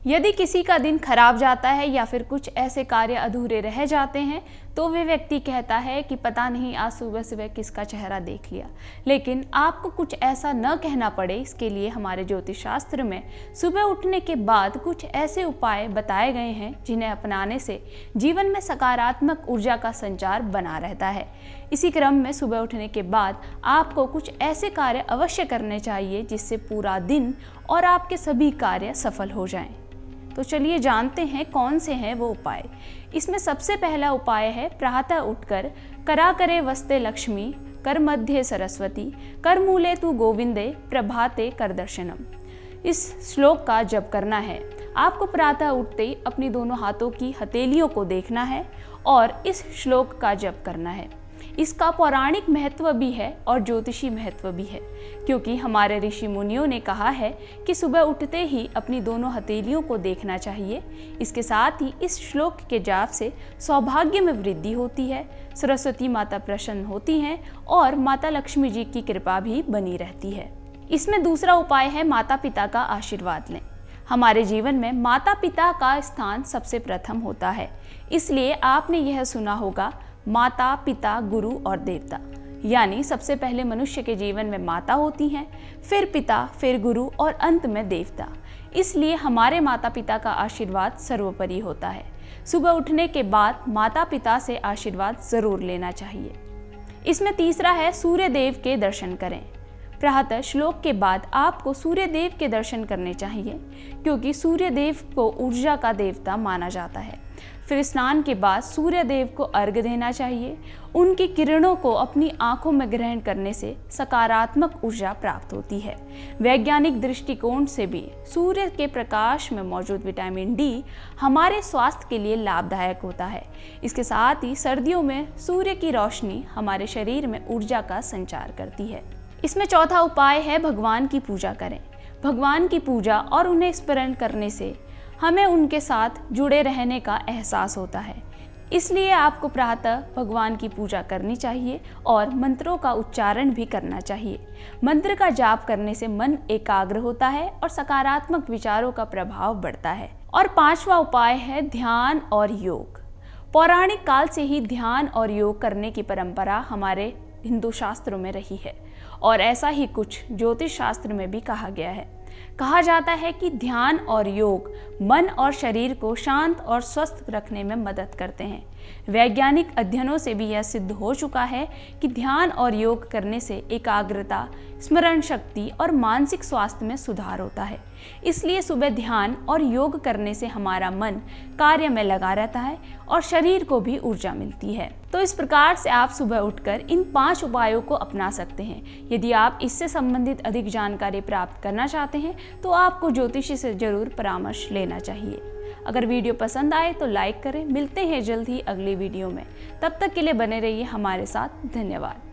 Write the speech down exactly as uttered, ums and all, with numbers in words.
यदि किसी का दिन खराब जाता है या फिर कुछ ऐसे कार्य अधूरे रह जाते हैं तो वे व्यक्ति कहता है कि पता नहीं आज सुबह सुबह किसका चेहरा देख लिया। लेकिन आपको कुछ ऐसा न कहना पड़े, इसके लिए हमारे ज्योतिष शास्त्र में सुबह उठने के बाद कुछ ऐसे उपाय बताए गए हैं जिन्हें अपनाने से जीवन में सकारात्मक ऊर्जा का संचार बना रहता है। इसी क्रम में सुबह उठने के बाद आपको कुछ ऐसे कार्य अवश्य करने चाहिए जिससे पूरा दिन और आपके सभी कार्य सफल हो जाएं। तो चलिए जानते हैं कौन से हैं वो उपाय। इसमें सबसे पहला उपाय है प्रातः उठकर करा करे वस्ते लक्ष्मी कर मध्य सरस्वती कर मूले तू गोविंदे प्रभाते कर दर्शनम। इस श्लोक का जप करना है। आपको प्रातः उठते ही अपनी दोनों हाथों की हथेलियों को देखना है और इस श्लोक का जप करना है। इसका पौराणिक महत्व भी है और ज्योतिषी महत्व भी है, क्योंकि हमारे ऋषि मुनियों ने कहा है कि सुबह उठते ही अपनी दोनों हथेलियों को देखना चाहिए। इसके साथ ही इस श्लोक के जाप से सौभाग्य में वृद्धि होती है, सरस्वती माता प्रसन्न होती हैं और माता लक्ष्मी जी की कृपा भी बनी रहती है। इसमें दूसरा उपाय है माता पिता का आशीर्वाद लें। हमारे जीवन में माता पिता का स्थान सबसे प्रथम होता है, इसलिए आपने यह सुना होगा माता पिता गुरु और देवता। यानी सबसे पहले मनुष्य के जीवन में माता होती हैं, फिर पिता, फिर गुरु और अंत में देवता। इसलिए हमारे माता पिता का आशीर्वाद सर्वोपरि होता है। सुबह उठने के बाद माता पिता से आशीर्वाद जरूर लेना चाहिए। इसमें तीसरा है सूर्य देव के दर्शन करें। प्रातः श्लोक के बाद आपको सूर्य देव के दर्शन करने चाहिए, क्योंकि सूर्य देव को ऊर्जा का देवता माना जाता है। फिर स्नान के बाद सूर्य देव को अर्घ्य देना चाहिए। उनकी किरणों को अपनी आंखों में ग्रहण करने से सकारात्मक ऊर्जा प्राप्त होती है। वैज्ञानिक दृष्टिकोण से भी सूर्य के प्रकाश में मौजूद विटामिन डी हमारे स्वास्थ्य के लिए लाभदायक होता है। इसके साथ ही सर्दियों में सूर्य की रोशनी हमारे शरीर में ऊर्जा का संचार करती है। इसमें चौथा उपाय है भगवान की पूजा करें। भगवान की पूजा और उन्हें स्मरण करने से हमें उनके साथ जुड़े रहने का एहसास होता है। इसलिए आपको प्रातः भगवान की पूजा करनी चाहिए और मंत्रों का उच्चारण भी करना चाहिए। मंत्र का जाप करने से मन एकाग्र होता है और सकारात्मक विचारों का प्रभाव बढ़ता है। और पांचवा उपाय है ध्यान और योग। पौराणिक काल से ही ध्यान और योग करने की परंपरा हमारे हिंदू शास्त्रों में रही है और ऐसा ही कुछ ज्योतिष शास्त्र में भी कहा गया है। कहा जाता है कि ध्यान और योग मन और शरीर को शांत और स्वस्थ रखने में मदद करते हैं। वैज्ञानिक अध्ययनों से भी यह सिद्ध हो चुका है कि ध्यान और योग करने से एकाग्रता, स्मरण शक्ति और मानसिक स्वास्थ्य में सुधार होता है। इसलिए सुबह ध्यान और योग करने से हमारा मन कार्य में लगा रहता है और शरीर को भी ऊर्जा मिलती है। तो इस प्रकार से आप सुबह उठकर इन पांच उपायों को अपना सकते हैं। यदि आप इससे संबंधित अधिक जानकारी प्राप्त करना चाहते हैं तो आपको ज्योतिषी से जरूर परामर्श लेना चाहिए। अगर वीडियो पसंद आए तो लाइक करें। मिलते हैं जल्द ही अगली वीडियो में। तब तक के लिए बने रहिए हमारे साथ। धन्यवाद।